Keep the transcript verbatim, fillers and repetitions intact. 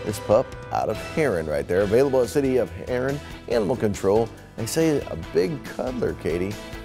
This pup out of Heron right there, available at City of Heron Animal Control. They say a big cuddler, Katie.